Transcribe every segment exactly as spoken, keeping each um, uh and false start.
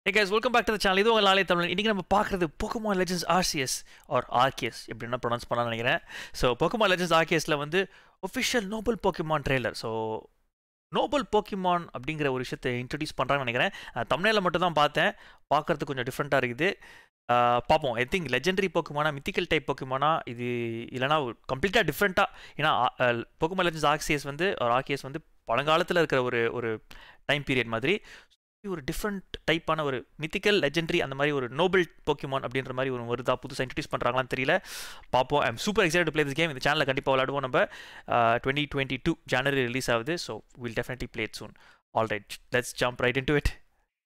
Hey guys, welcome back to the channel. இது உங்கள் லாலே தமிழ். இன்னைக்கு நம்ம பார்க்குறது Pokemon Legends Arceus or Arceus எப்படின்னா ப்ரொனவுன்ஸ் பண்ணலாம்னு நினைக்கிறேன். ஸோ Pokemon Legends Arceusல வந்து official noble Pokemon trailer. So noble Pokemon அப்படிங்கிற ஒரு விஷயத்தை இன்ட்ரடியூஸ் பண்ணுறாங்கன்னு நினைக்கிறேன். தமிழில் மட்டும் தான் பார்த்தேன், பார்க்குறதுக்கு கொஞ்சம் டிஃப்ரெண்ட்டாக இருக்குது. பார்ப்போம். ஐ திங்க் லெஜெண்டரி போக்கிமானா மித்திக்கல் டைப் போக்கிமானா இது இல்லைனா கம்ப்ளீட்டாக டிஃப்ரெண்ட்டாக. ஏன்னா Pokemon Legends Arceus வந்து ஒரு Arceus வந்து பழங்காலத்தில் இருக்கிற ஒரு ஒரு டைம் பீரியட் மாதிரி ஒரு டிஃப்ரெண்ட் டைப்பான ஒரு மித்திக்கல் லெஜெண்டரி அந்த மாதிரி ஒரு நோபல் போக்கிமான் அப்படின்ற மாதிரி ஒரு வருதா புதுசாக இன்ட்ரடியூஸ் பண்ணுறாங்களான்னு தெரியல. பார்ப்போம். I am super excited to play this game. இந்த சேனலில் கண்டிப்பாக விளையாடுவோம். நம்ம டுவெண்ட்டி டுவெண்ட்டி டூ ஜனவரி ரிலீஸ் ஆகுது. So will definitely play it soon. All right, let's jump right into it.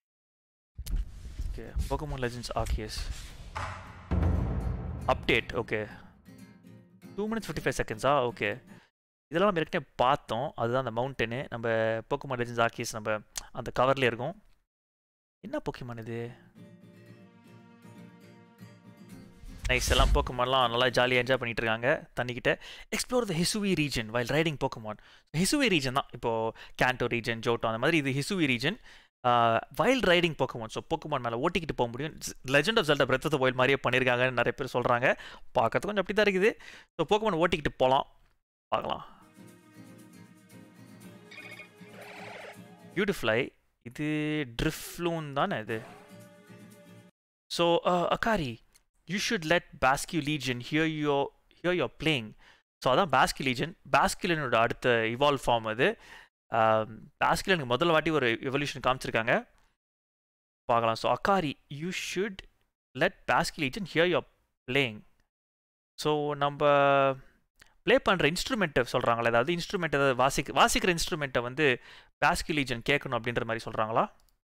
Okay, Pokemon Legends Arceus update. Okay, two minutes fifty five செகண்ட்ஸா? Okay, இதெல்லாம் நம்ம ஏற்கனவே பார்த்தோம். அதுதான் அந்த மவுண்டனு. நம்ம Pokemon Legends Arceus நம்ம அந்த கவர்லேயே இருக்கும். என்ன போக்கிமான் இது? நைஸ். எல்லாம் போக்கிமான்லாம் நல்லா ஜாலியாக என்ஜாய் பண்ணிட்டு இருக்காங்க தண்ணிக்கிட்ட. Explore the Hisui region while riding Pokemon. Hisui region தான் இப்போது கேண்டோ ரீஜன், ஜோட்டோ அந்த மாதிரி. இது Hisui region wild riding Pokemon. So Pokemon மேலே ஓட்டிக்கிட்டு போக முடியும். Legend of Zelda Breath of the Wild மாதிரியே பண்ணியிருக்காங்கன்னு நிறைய பேர் சொல்கிறாங்க. பார்க்கறதுக்கு கொஞ்சம் அப்படி தான் இருக்குது. ஸோ போக்கிமான் ஓட்டிக்கிட்டு போகலாம், பார்க்கலாம். பியூட்டிஃபுல்லை. இது ட்ரிஃப்லூன் தானே இது? So Akari, you should let Basque Legion here yo here your playing. So அதான் பாஸ்கியூ லீஜன். பாஸ்கியூலனோட அடுத்த இவால்வ் ஃபார்ம் அது. பாஸ்கியூலனுக்கு முதல்ல வாட்டி ஒரு எவல்யூஷன் காமிச்சிருக்காங்க, பார்க்கலாம். So Akari, you should let Basque Legion here your playing. So நம்ம ப்ளே பண்ணுற இன்ஸ்ட்ருமெண்ட்டை சொல்கிறாங்களா? ஏதாவது இன்ஸ்ட்ருமெண்ட் ஏதாவது வாசிக்க வாசிக்கிற இன்ஸ்ட்ருமெண்ட்டை வந்து பாஸ்கியூ லீஜன் கேட்கணும் அப்படின்ற மாதிரி சொல்கிறாங்களா?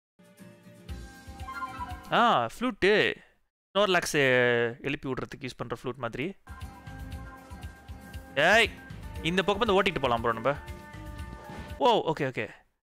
ஆ, ஃப்ளூட்டு. ஸ்னோர்லாக்ஸை எழுப்பி விட்றதுக்கு யூஸ் பண்ணுற ஃப்ளூட் மாதிரி. ஏய், இந்த பக்கம் வந்து ஓட்டிகிட்டு போகலாம் ப்ரோ நம்ம. Oh, okay okay,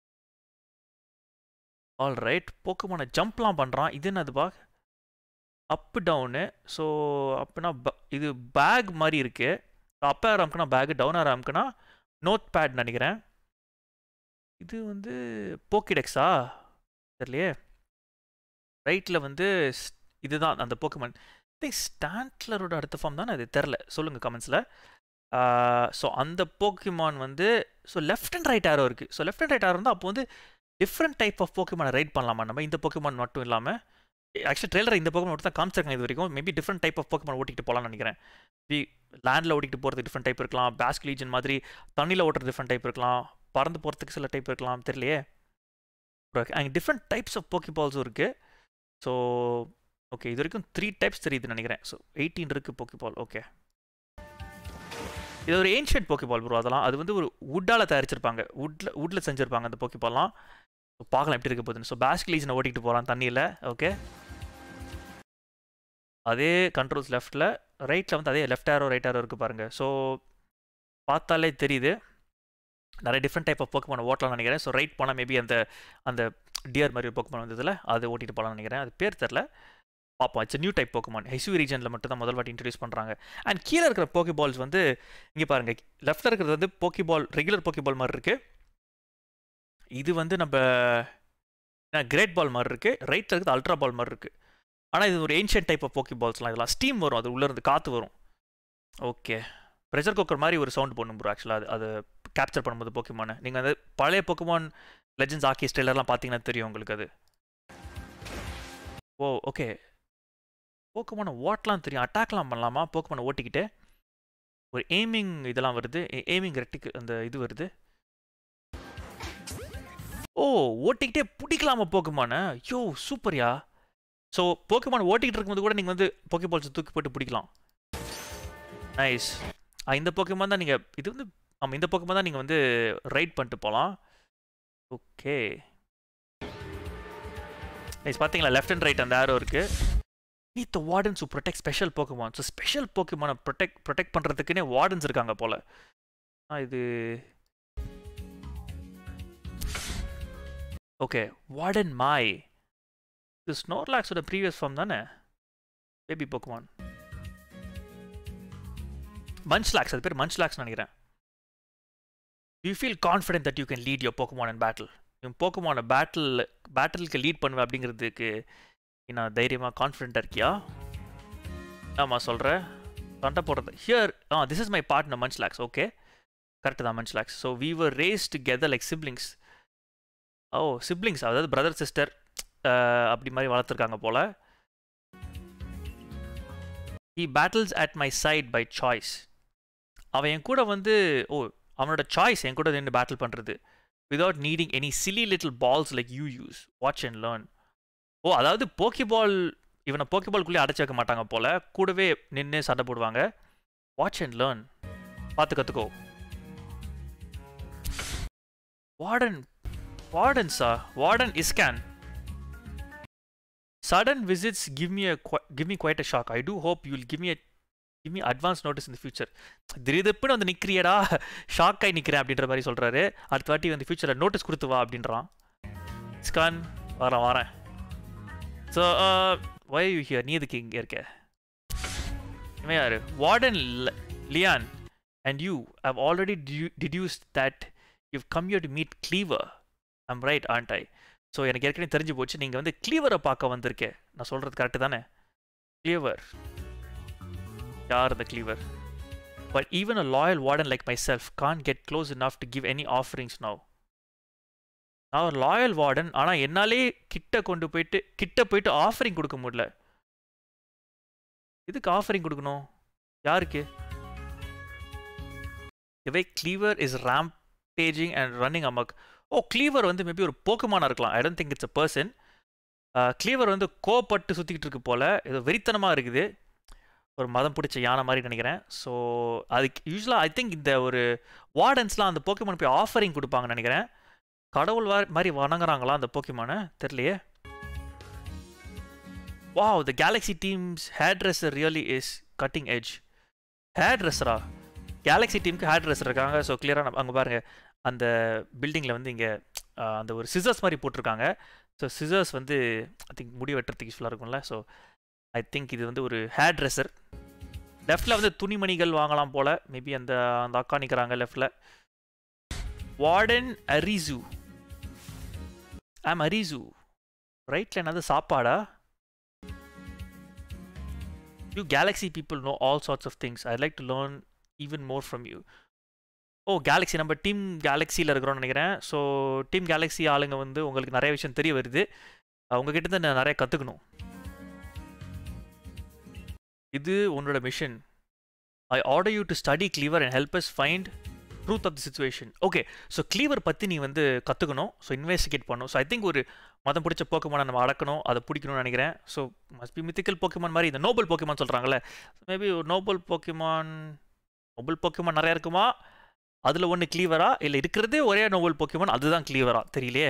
all right. போக்கமான ஜம்ப்லாம் பண்ணுறான். இது என்னதுப்பா? அப்பு டவுனு. ஸோ அப்படின்னா இது பேக் மாதிரி இருக்குது. அப் ஏர் அமுக்குனா பேக்கு, டவுன் ஏர் அமுக்குனா நோட் பேட் நினைக்கிறேன். இது வந்து போக்கிடெக்ஸா தெரியலையே. ரைட்டில் வந்து இதுதான் அந்த போக்கிமான். ஸ்டாண்ட்லரோட அடுத்த ஃபார்ம் தானே அது? தெரில, சொல்லுங்கள் கமெண்ட்ஸில். ஸோ அந்த போக்கிமான் வந்து so left and right arrow இருக்குது. So left and right arrow இருந்தால் அப்போ வந்து டிஃப்ரெண்ட் டைப் ஆஃப் போக்கிமானை ரைட் பண்ணலாமா நம்ம? இந்த போக்கிமான் மட்டும் இல்லாமல் ஆக்சுவலி ட்ரெய்லர் இந்த போக்கிமான் மட்டும் தான் காமிச்சிருக்காங்க இது வரைக்கும். Maybe different type of Pokemon ஓட்டிகிட்டு போகலான்னு நினைக்கிறேன். வி லேண்டில் ஓட்டிகிட்டு போகிறது டிஃப்ரெண்ட் டைப் இருக்கலாம். பாஸ்கியூ லீஜன் மாதிரி தண்ணியில் ஓட்டுறது டிஃப்ரெண்ட் டைப் இருக்கலாம். பறந்து போகிறதுக்கு சில டைப் இருக்கலாம், தெரியலையே. அங்கே டிஃப்ரெண்ட் டைப்ஸ் ஆஃப் போக்கிபால்ஸும் இருக்குது. ஸோ ஓகே, இது வரைக்கும் த்ரீ டைப்ஸ் தெரியுதுன்னு நினைக்கிறேன். ஸோ எயிட்டீன் இருக்குது போக்கிபால். ஓகே, இது ஒரு ஏன்ஷியன்ட் போக்கிபால் ப்ரோ. அதெல்லாம் அது வந்து ஒரு வுட்டால் தயாரிச்சிருப்பாங்க, வுட்டில் வுட்டில் செஞ்சுருப்பாங்க அந்த போக்கிபால்லாம். ஸோ பார்க்கலாம் எப்படி இருக்க போகுதுன்னு. ஸோ பாஸ்கியூ லீஜனை ஓட்டிகிட்டு போகிறான் தண்ணியில். ஓகே, அதே கண்ட்ரோல்ஸ் லெஃப்ட்டில், ரைட்டில் வந்து அதே லெஃப்ட் ஆரோ ரைட் ஆரோ இருக்குது பாருங்கள். ஸோ பார்த்தாலே தெரியுது நிறைய டிஃப்ரெண்ட் டைப் ஆஃப் போக்கிமான் ஓட்டலாம்னு நினைக்கிறேன். ஸோ ரைட் போனால் மேபி அந்த அந்த டியர் மாதிரி ஒரு போக்கிமான் வந்ததில் அது ஓட்டிகிட்டு போகலாம்னு நினைக்கிறேன். அது பேர் தெரில, பார்ப்போம். It's new type Pokemon. Hisui ரீஜனில் மட்டும் தான் முதல் வாட்டி இன்ட்ரடியூஸ் பண்ணுறாங்க. அண்ட் கீழே இருக்கிற போக்கிபால்ஸ் வந்து இங்கே பாருங்கள். லெஃப்ட்டில் இருக்கிறது வந்து போக்கிபால், ரெகுலர் போக்கிபால் மாதிரி இருக்குது. இது வந்து நம்ம கிரேட் பால் மாதிரி இருக்குது. ரைட்டில் இருக்கிறது அல்ட்ரா பால் மாதிரி இருக்குது. ஆனால் இது ஒரு ஏன்ஷியன்ட் டைப் ஆஃப் போக்கிபால்ஸ்லாம். இதெல்லாம் ஸ்டீம் வரும், அது உள்ளேருந்து காற்று வரும். ஓகே, ப்ரெஷர் குக்கர் மாதிரி ஒரு சவுண்ட் பண்ணும் ப்ரோ. ஆக்சுவலாக அது அது கேப்சர் பண்ணும்போது போக்கிமானை நீங்கள் அந்த பழைய Pokemon Legends Arceus ட்ரெய்லர்லாம் பார்த்தீங்கன்னா தெரியும் உங்களுக்கு அது. ஓ, ஓகே, போக்கிமானை ஓட்டலாம் தெரியும், அட்டாக்லாம் பண்ணலாமா போக்கிமானை ஓட்டிக்கிட்டு? ஒரு எய்மிங் இதெல்லாம் வருது, எய்மிங் ரெட்டிக்கு அந்த இது வருது. ஓ, ஓட்டிக்கிட்டே பிடிக்கலாமா போக்கிமானை? யோ சூப்பர்யா. ஸோ போக்கிமான் ஓட்டிக்கிட்டு இருக்கும்போது கூட நீங்கள் வந்து போக்கிபால்ஸை தூக்கி போட்டு பிடிக்கலாம். நைஸ். இந்த போக்கிமான் தான் நீங்கள் இது வந்து ஆமாம், இந்த போக்கிமான் தான் நீங்கள் வந்து ரைட் பண்ணிட்டு போகலாம். Okay nice. பார்த்தீங்களா லெஃப்ட் அண்ட் ரைட் அந்த ஆரோ இருக்குது. Need the wardens to protect special Pokemon. So special போக்கிமானை ப்ரொடெக்ட் ப்ரொடெக்ட் பண்ணுறதுக்குன்னே வார்டன்ஸ் இருக்காங்க போல். ஆ, இது ஓகே, வார்டன் மாய். இது ஸ்னோர்லாக்ஸோட ப்ரீவியஸ் ஃபார்ம் தானே, பேபி போக்கிமான். மன்ச்லாக்ஸ், அது பேர் மன்ச்லாக்ஸ் நினைக்கிறேன். Do you feel confident that you can lead your Pokemon in battle? போக்குமான பேட்டில் பேட்டிலுக்கு லீட் பண்ணுவேன் அப்படிங்கிறதுக்கு நான் தைரியமாக கான்ஃபிடென்ட்டாக இருக்கியா? ஆமாம் சொல்கிறேன். சண்டை போடுறது here ah this is my partner Munchlax. Okay correct தான் Munchlax. So we were raised together like siblings. Oh siblings அதாவது பிரதர் சிஸ்டர் அப்படி மாதிரி வளர்த்துருக்காங்க போல். He battles at my side by choice. அவன் என் கூட வந்து ஓ அவனோட சாய்ஸ் என் கூட நின்று பேட்டில் பண்ணுறது without needing any silly little balls like you use. Watch and learn. Oh அதாவது போக்கி பால் இவனை போக்கி பால்குள்ளேயே அடைச்சி வைக்க மாட்டாங்க போல், கூடவே நின்று சண்டை போடுவாங்க. Watch and learn. பார்த்து கற்றுக்கோ. வார்டன் வார்டன்ஸா warden Iscan. Sudden visits give me a give me quite a shock. I do hope you will give me a give me advance notice in the future. திடீர்னு வந்து நிற்கிறியடா shock ஆகி நிற்கிறேன் அப்படின்ற மாதிரி சொல்கிறாரு. அடுத்த வாட்டி வந்து ஃபியூச்சரில் நோட்டீஸ் கொடுத்து வா அப்படின்றான். ஸ்கான் வரேன் வரேன். So why are you here? நீ எதுக்கு இங்கே இருக்க? இவன் யார்? Warden Lian and you have already deduced that you've come here to meet Cleaver. I'm right, aren't I? So எனக்கு ஏற்கனவே தெரிஞ்சு போச்சு நீங்கள் வந்து கிளீவரை பார்க்க வந்திருக்கேன். நான் சொல்கிறது கரெக்டு தானே? கிளீவர் யார் இந்த Kleavor? But even a loyal warden like myself can't get close enough to give any offerings now. நான் ஒரு லாயல் வார்டன், ஆனால் என்னாலே கிட்ட கொண்டு போயிட்டு கிட்ட போயிட்டு ஆஃபரிங் கொடுக்க முடியல. இதுக்கு ஆஃபரிங் கொடுக்கணும் யாருக்கு? இவை Kleavor is rampaging and running amok. ஓ கிளீவர் வந்து மேபி ஒரு போக்குமானா இருக்கலாம். I don't think it's a person. Kleavor வந்து கோப்பட்டு சுற்றிக்கிட்டு இருக்கு போல், ஏதோ வெறித்தனமாக இருக்குது. ஒரு மதம் பிடிச்ச யானை மாதிரி நினைக்கிறேன். ஸோ அதுக்கு யூஸ்வலாக ஐ திங்க் இந்த ஒரு வார்டன்ஸ்லாம் அந்த போக்கிமான் போய் ஆஃபரிங் கொடுப்பாங்கன்னு நினைக்கிறேன். கடவுள் மாதிரி வணங்குறாங்களா அந்த போக்கிமானை தெரியலையே. Wow the Galaxy team's hairdresser really is cutting edge. ஹேர் ட்ரெஸ்ஸரா? கேலக்ஸி டீமுக்கு ஹேர் ட்ரெஸ்ஸர் இருக்காங்க. ஸோ கிளியராக அங்கே பாருங்கள் அந்த பில்டிங்கில் வந்து இங்கே அந்த ஒரு சிசர்ஸ் மாதிரி போட்டிருக்காங்க. ஸோ சிசர்ஸ் வந்து ஐ திங்க் முடி வெட்டுறதுக்கு யூஸ்ஃபுல்லாக இருக்கும்ல. ஸோ ஐ திங்க் இது வந்து ஒரு ஹேர் ட்ரெஸ்ஸர். லெஃப்டில் வந்து துணிமணிகள் வாங்கலாம் போல். மேபி அந்த அந்த அக்கா நிற்கிறாங்க லெஃப்டில். Warden Arezu. I'm Arezu. ரைட்டில் என்னது சாப்பாடா? You Galaxy people know all sorts of things. I like to learn even more from you. Oh Galaxy நம்ம டீம் கேலக்ஸியில் இருக்கிறோம்னு நினைக்கிறேன். ஸோ டீம் கேலக்ஸி ஆளுங்க வந்து உங்களுக்கு நிறைய விஷயம் தெரிய வருது. உங்ககிட்ட தான் நான் நிறைய கற்றுக்கணும். இது உன்னோட mission. I order you to study Kleavor and help us find truth of the situation. Okay so Kleavor பற்றி நீ வந்து கற்றுக்கணும். ஸோ இன்வெஸ்டிகேட் பண்ணணும். ஸோ ஐ திங்க் ஒரு மதம் பிடிச்ச போக்கிமானை நம்ம அடக்கணும், அதை பிடிக்கணும்னு நினைக்கிறேன். So must be mythical Pokemon மாதிரி இந்த நோபல் போக்கிமான் சொல்கிறாங்களே, மேபி ஒரு நோபல் போக்கிமான் நோபல் போக்கிமான் நிறையா இருக்குமா? அதில் ஒன்று கிளீவரா இல்லை இருக்கிறதே ஒரே நோபல் போக்கிமான் அதுதான் கிளீவரா தெரியலையே.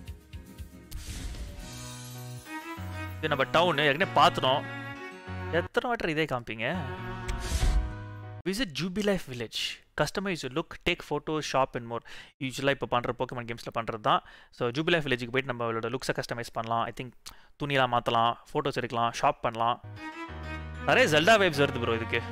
இது நம்ம டவுனு ஏற்கனவே பார்த்துட்டோம். எத்தனை வாட்டர் இதே காமிப்பீங்க? Visit Jubilife Village. Customize your look, take photos, shop and more. யூஸ்வலாக இப்போ பண்ணுற போக்கிமான் கேம்ஸில் பண்ணுறது தான். ஸோ ஜூபிலைஃப் வில்லேஜுக்கு போய்ட்டு நம்மளோட லுக்ஸை கஸ்டமைஸ் பண்ணலாம். ஐ திங்க் துணியெல்லாம் மாற்றலாம், ஃபோட்டோஸ் எடுக்கலாம், ஷாப் பண்ணலாம். நிறைய ஜெல்டா வைப்ஸ் வருது ப்ரோ இதுக்கு.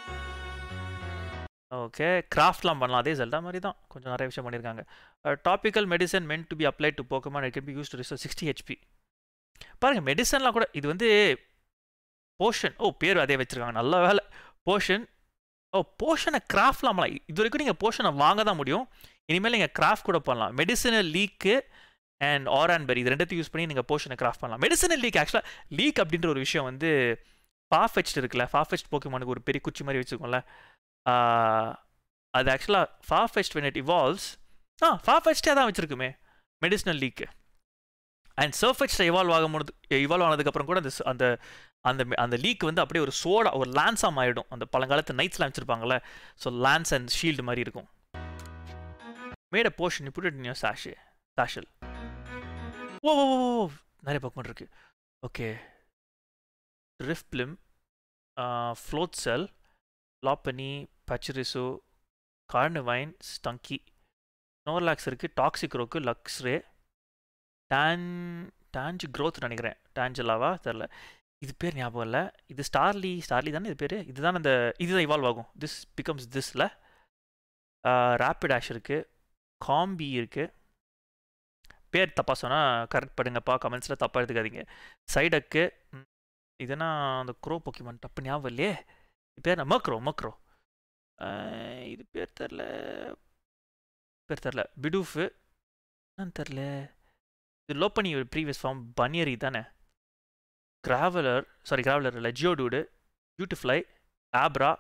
ஓகே கிராஃப்ட்லாம் பண்ணலாம், அதே ஜெல்டா மாதிரி தான். கொஞ்சம் நிறைய விஷயம் பண்ணியிருக்காங்க. Topical medicine meant to be apply to Pokemon. It can be use to reserve sixty HP. பாருங்கள் மெடிசன்லாம் கூட இது வந்து போஷன். ஓ பேர் அதே வச்சுருக்காங்க, நல்ல வேலை. போஷன். ஓ போஷனை கிராஃப்ட்லாம்லாம் இது வரைக்கும் நீங்கள் போஷனை வாங்க தான் முடியும். இனிமேல் நீங்கள் கிராஃப்ட் கூட பண்ணலாம். மெடிசனல் லீக்கு அண்ட் ஆரான்பெரி இது ரெண்டுத்தையும் யூஸ் பண்ணி நீங்கள் போஷனை கிராஃப்ட் பண்ணலாம். மெடிசனல் லீக் ஆக்சுவலாக லீக் அப்படின்ற ஒரு விஷயம் வந்து ஃபார்ஃபெச்ட் இருக்குல்ல, ஃபார்ஃபெச்ட் போக்கிமானுக்கு ஒரு பெரிய குச்சி மாதிரி வச்சுக்கோங்களேன். அது ஆக்சுவலாக Farfetch'd when it evolves ah ஃபார்ஃபெச்டே தான் வச்சுருக்குமே மெடிசனல் லீக்கு. அண்ட் சர்ஃபெச்டை இவால்வ் ஆகும்போது இவால்வ் ஆனதுக்கப்புறம் கூட அந்த அந்த அந்த அந்த லீக் வந்து அப்படியே ஒரு சோடா ஒரு லான்ஸாக மாறிடும். அந்த பழங்காலத்து நைட்ஸ்லாம் வச்சுருப்பாங்கள்ல, ஸோ லான்ஸ் அண்ட் ஷீல்டு மாதிரி இருக்கும். Made a portion you put it in your sachet satchel. Oh oh oh நிறைய போக்கிமான் இருக்குது. Okay Drifblim, Floatzel, Lopunny, Pachirisu, Carnivine, Stunky, Snorlax இருக்குது, டாக்ஸிக் ரோக்கு, லக்ஸ்ரே, டான் டான்ஜ் க்ரோத் நினைக்கிறேன். டான்ஜலாவா தெரில, இது பேர் ஞாபகம் இல்லை. இது ஸ்டார்லி ஸ்டார்லி தானே இது பேர். இதுதான் அந்த இதுதான் இவால்வ் ஆகும். திஸ் பிகம்ஸ் திஸ்ல. ரேப்பிட் ஆஷ் இருக்குது, காம்பி இருக்குது, பேர் தப்பாக சொன்னால் கரெக்ட் பண்ணுங்கப்பா, கமெண்ட்ஸில் தப்பாக எடுத்துக்காதீங்க. சைடக்கு இதுனா அந்த க்ரோ போக்கிமான் தப்பு ஞாபகம் இல்லையே. இது பேர் நான் மக்ரோ மக்ரோ இது பேர் தெரில பேர் தெரில பிடூஃபு என்னன்னு தெரில. இது லோப்பனி ப்ரீவியஸ் ஃபார்ம் பனியரி தானே. கிராவலர் சாரி கிராவலர் இல்லை ஜியோடூடு, பியூட்டிஃப்ளை, ஆப்ரா.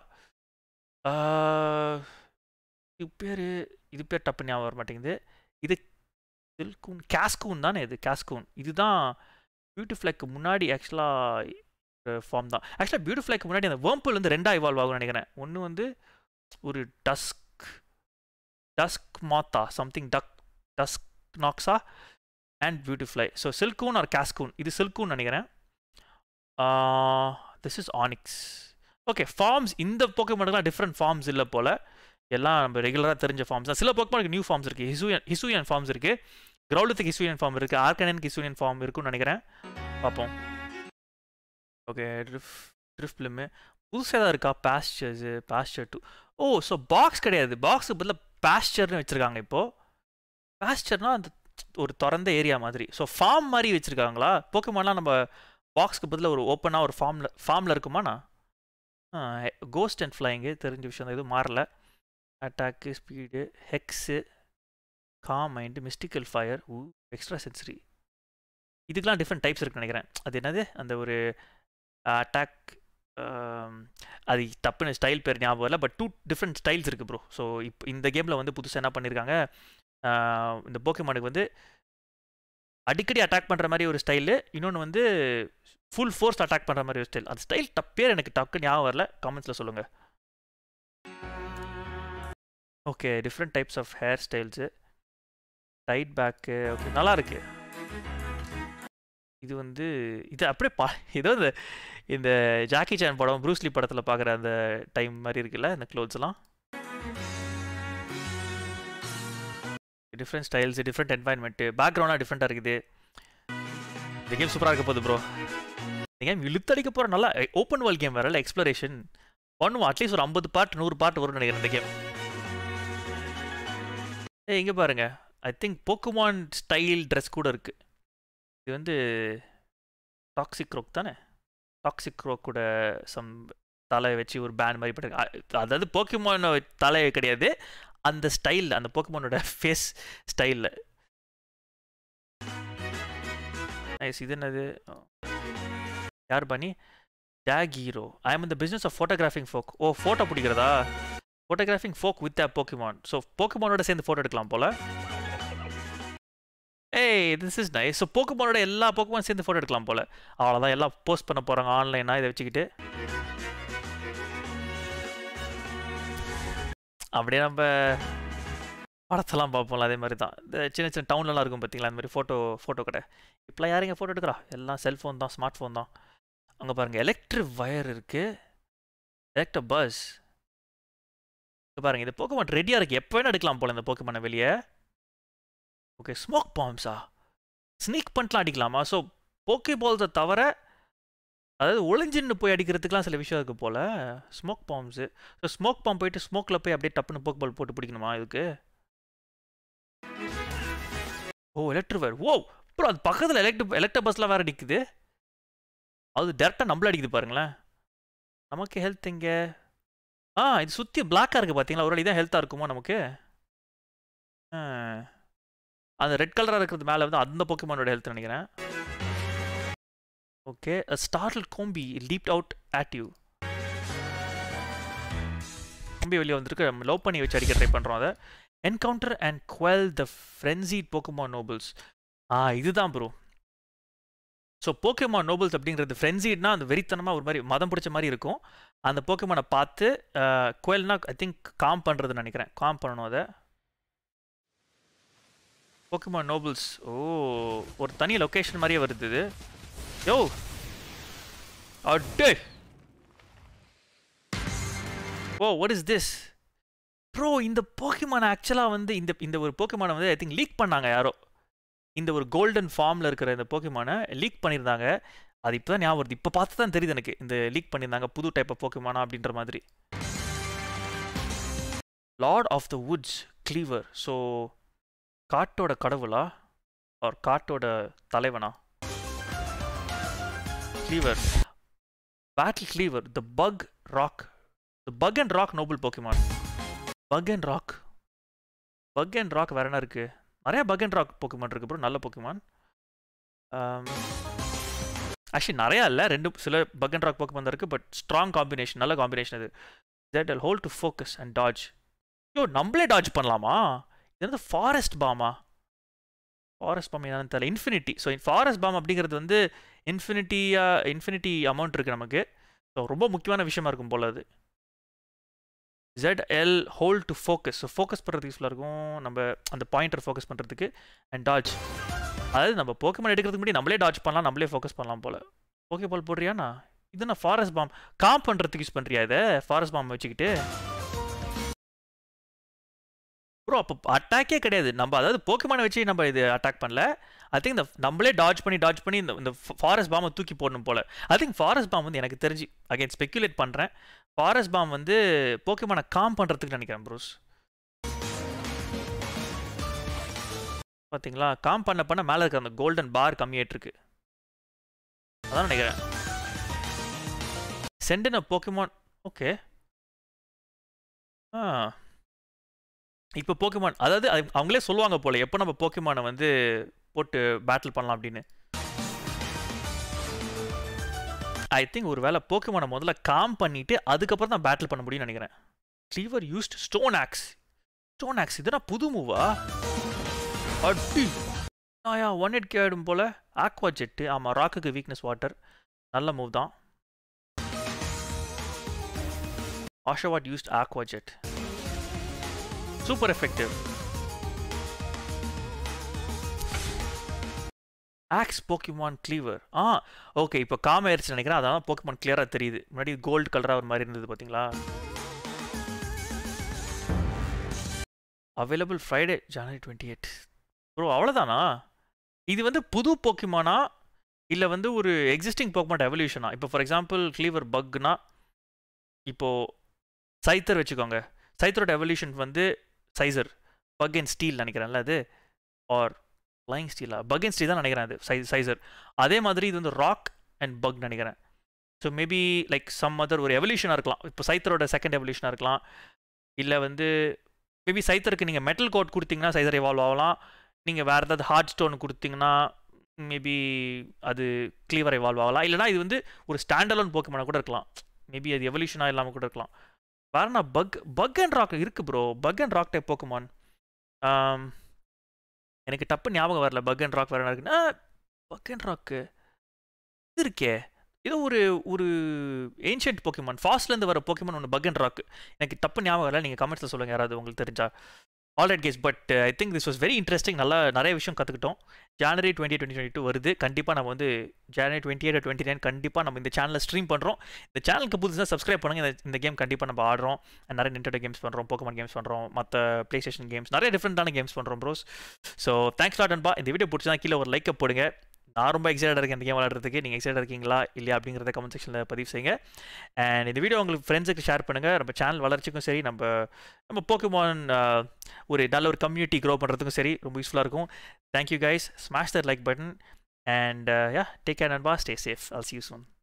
இது பேர் இது பேர் டப்பு ஞாபகம் வர மாட்டேங்குது. இது சில்கூன் கேஸ்கூன் தானே. இது கேஸ்கூன். இதுதான் பியூட்டிஃப்ளைக்கு முன்னாடி ஆக்சுவலாக ஃபார்ம் தான். ஆக்சுவலாக பியூட்டிஃப்ளைக்கு முன்னாடி அந்த வேர்ம்புல் வந்து ரெண்டாக இவால்வ் ஆகும்னு நினைக்கிறேன். ஒன்று வந்து ஒரு டஸ்க் டஸ்க் மாத்தா சம்திங் டக் டஸ்க் நாக்ஸா and Beautifly. So Silcoon or Cascoon. இது சில்கூன் நினைக்கிறேன். This is Onix. Okay, forms இந்த போக்கேமானுக்குலாம் டிஃப்ரெண்ட் ஃபார்ம்ஸ் இல்லை போல். எல்லாம் நம்ம ரெகுலராக தெரிஞ்ச ஃபார்ம்ஸ் தான். சில போக்கேமானுக்கு நியூ ஃபார்ம்ஸ் இருக்குது. ஹிசூயன் ஹிசூயன் ஃபார்ம்ஸ் இருக்குது. கிரௌலத்துக்கு ஹிசூயன் ஃபார்ம் இருக்குது. ஆர்கனனுக்கு ஹிசூயன் ஃபார்ம் இருக்குன்னு நினைக்கிறேன். பார்ப்போம். ஓகே, ட்ரிஃப் ட்ரிஃப்லிம்மு புதுசாக தான் இருக்கா. Pastures pasture two. Oh, so box கிடையாது. பாக்ஸுக்கு பதிலாக பாஸ்டர்னு வச்சுருக்காங்க இப்போது. பாஸ்டர்னால் அந்த ஒரு திறந்த ஏரியா மாதிரி. ஸோ ஃபார்ம் மாதிரி வச்சுருக்காங்களா. போக்கேமான்லாம் நம்ம பாக்ஸ்க்கு பதிலாக ஒரு ஓப்பனாக ஒரு ஃபார்மில் ஃபார்மில் இருக்குமாண்ணா. கோஸ்ட் அண்ட் ஃப்ளைங்கு தெரிஞ்ச விஷயம் தான். எதுவும் மாறல. Attack, speed, hex, calm mind, mystical fire, ஊ எக்ஸ்ட்ரா சென்சரி. இதுக்கெலாம் டிஃப்ரெண்ட் டைப்ஸ் இருக்குன்னு நினைக்கிறேன். அது என்னது அந்த ஒரு அட்டாக், அது டப்புன்னு ஸ்டைல் பேர் ஞாபகம் இல்லை. பட் டூ டிஃப்ரெண்ட் ஸ்டைல்ஸ் இருக்குது ப்ரோ. ஸோ இப்போ இந்த கேமில் வந்து புதுசாக என்ன பண்ணியிருக்காங்க, இந்த போக்கேமானுக்கு வந்து அடிக்கடி அட்டாக் பண்ணுற மாதிரி ஒரு ஸ்டைலு, இன்னொன்று வந்து ஃபுல் ஃபோர்ஸ் அட்டாக் பண்ணுற மாதிரி ஒரு ஸ்டைல். அந்த ஸ்டைல் டப் பேர் எனக்கு டக்கு ஞாபகம் வரல. கமெண்ட்ஸில் சொல்லுங்கள். Okay, different types of hairstyles, tied back. Okay, நல்லா இருக்கு. இது வந்து இது அப்படியே பா ஏதோ இந்த இந்த ஜாக்கி சான் படம், ப்ரூஸ்லி படத்தில் பார்க்குற அந்த டைம் மாதிரி இருக்குல்ல இந்த க்ளோத்ஸ்லாம். டிஃப்ரெண்ட் ஸ்டைல்ஸு, டிஃப்ரெண்ட் என்வாயன்மெண்ட்டு, பேக்ரவுண்டாக டிஃப்ரெண்ட்டாக இருக்குது. இந்த கேம் சூப்பராக இருக்க போகுது ப்ரோ. இந்த கேம் இழுத்தடிக்க போகிற நல்லா ஓப்பன் வேர்ல்ட் கேம் வேறு இல்லை. எக்ஸ்ப்ளோரேஷன் பண்ணுவோம். அட்லீஸ்ட் ஒரு ஐம்பது பார்ட் நூறு பார்ட் வரும்னு நினைக்கிறேன் இந்த கேம். ஏ இங்கே பாருங்க, I think Pokemon style dress கூட இருக்குது. இது வந்து டாக்ஸிக் ரோக் தானே. டாக்ஸிக் ரோக் கூட சம் தலை வச்சு ஒரு பேண்ட் மாதிரி போட்டு, அதாவது போக்குமான் தலை கிடையாது, அந்த ஸ்டைல், அந்த போக்குமானோட ஃபேஸ் ஸ்டைலில். நைஸ். இது என்னது, யார் பண்ணி take hero. I am in the business of photographing folk. Oh, photo பிடிக்கிறதா. Photographing folk with a Pokemon. So போக்கிமானோட சேர்ந்து ஃபோட்டோ எடுக்கலாம் போல். Hey, this is nice. So போக்கிமானோட எல்லா போக்கிமான் சேர்ந்து ஃபோட்டோ எடுக்கலாம் போல். அவ்வளோதான், எல்லாம் போஸ்ட் பண்ண போகிறாங்க ஆன்லைனாக இதை வச்சுக்கிட்டு. அப்படியே நம்ம படத்தெல்லாம் பார்ப்போம்ல, அதே மாதிரி தான். இந்த சின்ன சின்ன டவுன்லலாம் இருக்கும் பார்த்தீங்களா, அந்த மாதிரி ஃபோட்டோ ஃபோட்டோ கடை. இப்போலாம் யாருங்க ஃபோட்டோ எடுக்கிறா, எல்லாம் செல்ஃபோன் தான், ஸ்மார்ட் ஃபோன் தான். அங்கே பாருங்கள், எலக்ட்ரிக் வயர் இருக்குது, எலக்ட்ரிக் பஸ். பாருங்க, இந்த போக்கமான் ரெடியாக இருக்குது. எப்போ வேணால் எடுக்கலாம் போல் இந்த போக்கமான வெளியே. ஓகே, ஸ்மோக் பாம்ஸா, ஸ்னீக் பண்ணிட்டுலாம் அடிக்கலாமா. ஸோ போக்கே பால்ஸை தவிர, அதாவது ஒளிஞ்சின்னு போய் அடிக்கிறதுக்குலாம் சில விஷயம் இருக்குது போல். Smoke bombs. So smoke bomb போயிட்டு ஸ்மோக்கில் போய் அப்படியே டப்புன்னு போக் பால் போட்டு பிடிக்கணுமா இதுக்கு. ஓ, எலக்ட்ரிக் வயர். ஓ அப்புறம் அது பக்கத்தில் எலக்ட்ரிக் எலக்ட்ரிக் பஸ்லாம் வேறு அடிக்குது. அது டேரெக்டாக நம்மள அடிக்குது பாருங்களேன். நமக்கு ஹெல்த் எங்கே. ஆ, இது சுற்றி பிளாக்காக இருக்குது பார்த்தீங்களா. ஒரு இதான் ஹெல்த்தாக இருக்குமா நமக்கு. அந்த ரெட் கலராக இருக்கிறது மேலே வந்து அந்த போக்கமானோட ஹெல்த் நினைக்கிறேன். Okay, startled Combee leapt out at you. Combee வெளியே வந்துருக்கு. நம்ம லவ் பண்ணி வச்சு அடிக்க ட்ரை பண்ணுறோம் அதை. Encounter and quell the frenzied Pokemon nobles. Ah, இதுதான் ப்ரோ. ஸோ போக்கமான் நோபல்ஸ் அப்படிங்கிறது ஃப்ரென்சிட்னா அந்த வெறித்தனமாக ஒரு மாதிரி மதம் பிடிச்ச மாதிரி இருக்கும். அந்த போக்கமானை பார்த்து குவெல்னா ஐ திங்க் காம் பண்ணுறதுன்னு நினைக்கிறேன். காம் பண்ணணும் அதை. Pokémon nobles. ஓ, ஒரு தனி லொக்கேஷன் மாதிரியே வருது இது. யோ அடே, oh what is this bro. இந்த போக்கமானை ஆக்சுவலாக வந்து இந்த இந்த ஒரு போக்கமானை வந்து ஐ திங்க் லீக் பண்ணாங்க யாரோ. இந்த ஒரு கோல்டன் ஃபார்மில் இருக்கிற இந்த போக்கமானை லீக் பண்ணியிருந்தாங்க. அது இப்போ தான் ஞாபகம் வருது. இப்போ பார்த்து தான் தெரியுது எனக்கு இந்த லீக் பண்ணியிருந்தாங்க புது டைப் ஆஃப் போக்கமானா அப்படின்ற மாதிரி. Lord of the woods Kleavor. So காட்டோட கடவுளா. ஆர் காட்டோட தலைவனா? Kleavor. Battle Kleavor. The bug rock. The bug and rock noble Pokemon. Bug and rock. Bug and rock வேற என்ன இருக்கு? நிறைய பக் அண்ட் ராக் போக்கிமான் இருக்கு ப்ரோ, நல்ல போக்கிமான். ஆக்சுவலி நிறையா இல்லை, ரெண்டு சில பக் அண்ட் ராக் போக்கிமான் தான் இருக்குது, பட் ஸ்ட்ராங் காம்பினேஷன், நல்ல காம்பினேஷன் அது. Z L hold to focus and dodge. Yo நம்மளே டாஜ் பண்ணலாமா? இது வந்து ஃபாரஸ்ட் பாமா? ஃபாரஸ்ட் பாம் என்னன்னு தெரியல. இன்ஃபினிட்டி. ஸோ ஃபாரஸ்ட் பாம் அப்படிங்கிறது வந்து இன்ஃபினிட்டியாக இன்ஃபினிட்டி அமௌண்ட் இருக்குது நமக்கு. ஸோ ரொம்ப முக்கியமான விஷயமா இருக்கும் போல் அது. Z L hold to focus. So focus பண்ணுறதுக்கு யூஸ்ஃபுல்லாக இருக்கும், நம்ம அந்த பாயிண்டர் ஃபோக்கஸ் பண்ணுறதுக்கு. அண்ட் டாஜ், அதாவது நம்ம போக்கிமான் எடுக்கிறதுக்கு முன்னாடி நம்மளே டாஜ் பண்ணலாம், நம்மளே ஃபோக்கஸ் பண்ணலாம் போல். ஓகே பால் போடுறியாண்ணா? இது நான் ஃபாரஸ்ட் பாம் காம் பண்ணுறதுக்கு யூஸ் பண்ணுறியா இதை? ஃபாரஸ்ட் பாம் வச்சுக்கிட்டு ப்ரோ அப்போ அட்டாக்கே கிடையாது நம்ம, அதாவது போக்கிமானை வச்சு நம்ம இது அட்டாக் பண்ணல. ஐ திங்க் இந்த நம்மளே டாஜ் பண்ணி டாஜ் பண்ணி இந்த இந்த ஃபாரஸ்ட் பாமை தூக்கி போடணும் போல். ஐ திங்க் ஃபாரஸ்ட் பாம் வந்து எனக்கு தெரிஞ்சு, அகைன் ஸ்பெக்குலேட் பண்ணுறேன், ஃபாரஸ்ட் பாம் வந்து போக்கிமானை காம் பண்ணுறதுக்கு நினைக்கிறேன் ப்ரோஸ். பார்த்தீங்களா, காம் பண்ண பண்ண மேலே இருக்க அந்த கோல்டன் பார் கம்மியாயிட்டு இருக்கு, அதான் நினைக்கிறேன். Send in a Pokemon. Okay. Ah இப்போ போக்கிமான், அதாவது அவங்களே சொல்லுவாங்க போல எப்போ நம்ம போக்கிமானை வந்து போட்டு பேட்டில் பண்ணலாம் அப்படின்னு. ஐ திங்க் ஒரு வேளை போக்கிமானை முதல்ல காம் பண்ணிட்டு அதுக்கப்புறம் தான் பேட்டில் பண்ண முடியும்னு நினைக்கிறேன். Cleaver used stone axe. Stone axe இதுனா புது மூவா? அடி ஆயா ஒன் எயிட் கே ஆகிடும் போல். Aqua jet. ஆமாம், ராக்குக்கு வீக்னஸ் வாட்டர், நல்ல மூவ் தான். Oshawott used Aqua Jet. Super effective. Axe Pokemon Cleaver. ஆ ஓகே, இப்போ காம் ஆயிடுச்சு நினைக்கிறேன், அதான் போக்கிமான் கிளியராக தெரியுது. முன்னாடி கோல்டு கலராக ஒரு மாதிரி இருந்தது பார்த்தீங்களா? Available Friday January twenty eight. Bro அவ்வளோதானா? இது வந்து புது போக்கிமானா இல்லை வந்து ஒரு எக்ஸிஸ்டிங் போக்கிமான் எவல்யூஷனா? இப்போ ஃபார் எக்ஸாம்பிள் கிளீவர் பக்னா, இப்போது சைத்தர் வச்சுக்கோங்க, சைத்தரோட எவல்யூஷன் வந்து சைசர், பக் அண்ட் ஸ்டீல் நினைக்கிறேன்ல அது, ஆர் ஃப்ளைங் ஸ்டீலா? பக் அண்ட் ஸ்டீல் தான் நினைக்கிறேன் அது சை சைசர். அதே மாதிரி இது வந்து ராக் அண்ட் பக் நினைக்கிறேன். So maybe like some other ஒரு எவல்யூஷனாக இருக்கலாம். இப்போ சைத்தரோட செகண்ட் எவல்யூஷனாக இருக்கலாம், இல்லை வந்து மேபி சைத்தருக்கு நீங்கள் மெட்டல் கோட் கொடுத்தீங்கன்னா சைசர் எவால்வ் ஆகலாம். நீங்கள் வேறு ஏதாவது ஹார்ட் ஸ்டோன் கொடுத்தீங்கன்னா மேபி அது கிளீவர் எவால்வ் ஆகலாம். இல்லைனா இது வந்து ஒரு ஸ்டாண்டலோன் போக்கிமானா கூட இருக்கலாம், மேபி அது எவல்யூஷனாக இல்லாமல் கூட இருக்கலாம். வேறனா பக் பக் அண்ட் ராக் இருக்குது bro. Bug and rock type Pokemon எனக்கு டப்பு ஞாபகம் வரல. பக் அண்ட் ராக் வேற என்ன இருக்குன்னா, பக் அண்ட் ராக்கு இது இருக்கே, ஏதோ ஒரு ஒரு ஏன்ஷியன்ட் போக்கிமான், ஃபாஸ்ட்லேருந்து வர போக்கிமான் ஒன்று பக் அண்ட் ராக், எனக்கு டப்பு ஞாபகம் வரல. நீங்கள் கமெண்ட்ஸில் சொல்லுங்கள் யாராவது உங்களுக்கு தெரிஞ்சா. Alright guys, but I think this was very interesting. நல்லா நிறைய விஷயம் கற்றுக்கிட்டோம். January twenty twenty twenty two வருது. கண்டிப்பாக நம்ம வந்து January twenty eight twenty nine கண்டிப்பாக நம்ம இந்த சேனலில் ஸ்ட்ரீம் பண்ணுறோம். இந்த சேனலுக்கு புதுசாக சப்ஸ்கிரைப் பண்ணுங்கள். இந்த இந்த கேம் கண்டிப்பாக நம்ம ஆடுறோம். நிறைய நிண்டெண்டோ கேம்ஸ் பண்ணுறோம், போக்கிமான் கேம்ஸ் பண்ணுறோம், மற்ற ப்ளே ஸ்டேஷன் கேம்ஸ், நிறைய டிஃப்ரெண்ட்டான கேம்ஸ் பண்ணுறோம் ப்ரோஸ். ஸோ தேங்க்ஸ் லாட் அன்பா. இந்த வீடியோ பிடிச்சா கீழே ஒரு லைக்கை போடுங்க. நான் ரொம்ப எக்ஸைட்டாக இருக்கேன் இந்த கேம் விளையாடுறதுக்கு. நீங்கள் எக்ஸைட்டாக இருக்கீங்களா இல்லையா அப்படிங்கிறத கமெண்ட் செக்ஷனில் பதிவு செய்யுங்க. அண்ட் இந்த வீடியோ உங்களுக்கு ஃப்ரெண்ட்ஸுக்கு ஷேர் பண்ணுங்கள். நம்ம சேனல் வளர்ச்சிக்கும் சரி, நம்ம நம்ம போக்கிமான் ஒரு நல்ல ஒரு கம்யூனிட்டி க்ரோ பண்ணுறதுக்கும் சரி ரொம்ப யூஸ்ஃபுல்லாக இருக்கும். Thank you guys. Smash that like button and yeah, take care நண்பா. Stay safe. I'll see you soon.